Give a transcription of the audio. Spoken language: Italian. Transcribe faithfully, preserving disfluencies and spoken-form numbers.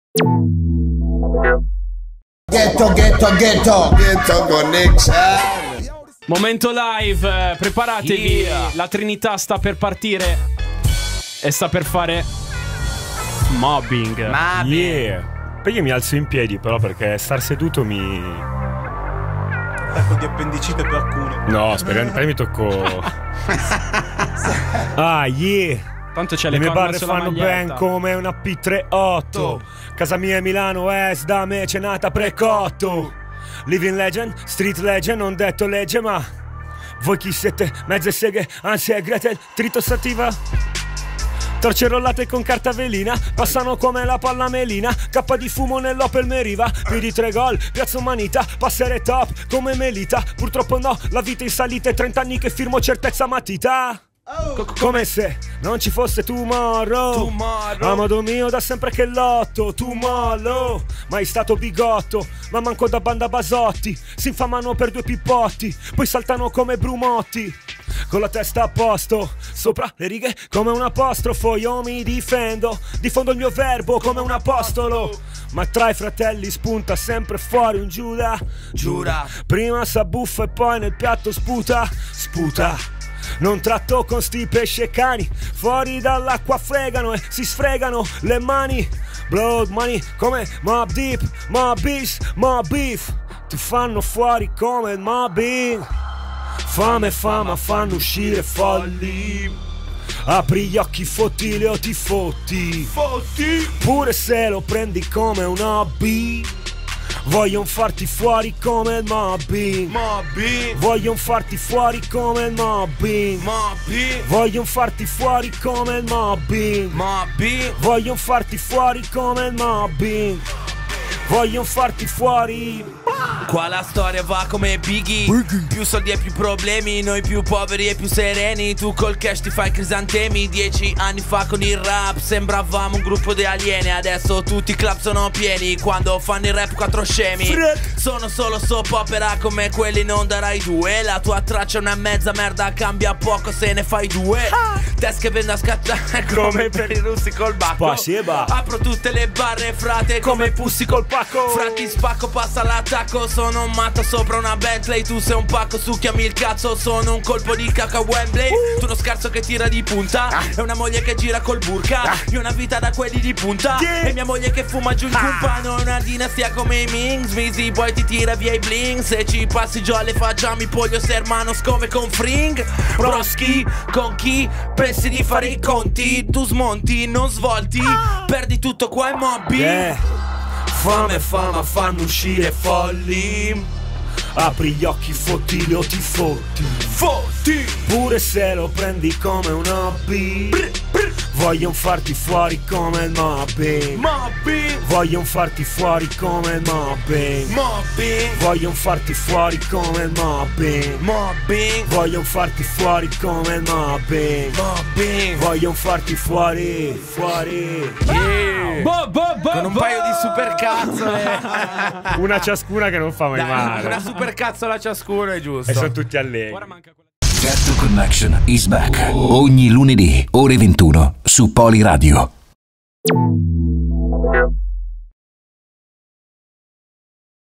Ghetto, ghetto, ghetto, ghetto connection. Momento live, preparatevi, Yeah. la Trinità sta per partire e sta per fare mobbing. Ma Yeah. Poi io mi alzo in piedi però perché star seduto mi... Attacco di appendicite per qualcuno. No, speriamo, poi mi tocco... Ah, yeah. Tanto c'è Le le mie corna barre sulla fanno maglietta. ben come una P trentotto. Casa mia è Milano Est, da me c'è nata precotto. Living legend, street legend, non detto legge ma voi chi siete? Mezze seghe, ansia e Gretel, trito sativa. Torce rollate con carta velina, passano come la palla melina. Cappa di fumo nell'Opel Meriva, più di tre gol, piazza umanità. Passere top come Melita, purtroppo no, la vita in salita. Trenta anni che firmo certezza matita. Come se non ci fosse tomorrow. Tomorrow. Amado mio da sempre che lotto. Tomorrow. Mai stato bigotto, ma manco da banda Basotti. Si infamano per due pippotti, poi saltano come brumotti. Con la testa a posto, sopra le righe come un apostrofo. Io mi difendo, diffondo il mio verbo come un apostolo. Ma tra i fratelli spunta sempre fuori un Giuda. Giura. Prima s'abbuffa e poi nel piatto sputa. Sputa. Non tratto con sti pesce cani, fuori dall'acqua fregano e si sfregano le mani. Blood money come Mob Deep, Mob Beast, Mob Beef. Ti fanno fuori come il mobbing. Fame e fama fanno uscire folli. Apri gli occhi, fottili o ti fotti. Fotti. Pure se lo prendi come un hobby. Vogliono farti fuori come il mobbing. Mobbing. Vogliono farti fuori come il mobbing. Mobbing. Vogliono farti fuori come il mobbing. Mobbing. Vogliono farti fuori come il mobbing. Vogliono farti fuori. Qua la storia va come Biggie. Biggie. Più soldi e più problemi, noi più poveri e più sereni. Tu col cash ti fai crisantemi. Dieci anni fa con il rap sembravamo un gruppo di alieni. Adesso tutti i club sono pieni. Quando fanno il rap quattro scemi. Fred. Sono solo soap opera come quelli non darai due. La tua traccia è una mezza merda, cambia poco se ne fai due. ah. Test che vendo a scattare come per i russi col bacco. Spasiba. Apro tutte le barre frate come pussi col pacco. Frati spacco passa l'attacco. Sono un matto sopra una Bentley. Tu sei un pacco, succhiami il cazzo. Sono un colpo di caca Wembley. uh. Tu uno scarso che tira di punta. ah. E una moglie che gira col burka. ah. Io una vita da quelli di punta. yeah. E mia moglie che fuma giù il ah. cumpano. Una dinastia come i Mings. Misi boy ti tira via i bling. Se ci passi già le facciamo i pollo hermanos come con Fring. Broschi, con chi pensi di fare i conti? Tu smonti, non svolti. ah. Perdi tutto qua e mobbi. Yeah. Fame e fama fanno uscire folli. Apri gli occhi, fottili o ti fotti. Fotti. Pure se lo prendi come un hobby. Brr, brr. Vogliono farti fuori come il mobbing. Mobbing. Vogliono farti fuori come il mobbing. Mobbing. Vogliono farti fuori come il mobbing. Mobbing. Vogliono farti fuori come il mobbing. Mobbing. Vogliono farti fuori, fuori. Yeah. Bo, bo, bo, Con un bo. paio di supercazzole. Una ciascuna che non fa mai Dai, male. una supercazzola ciascuno è giusto. E sono tutti allegri. Ora manca quella. Ghetto Connection is back. Ogni lunedì, ore ventuno, su Poli Radio.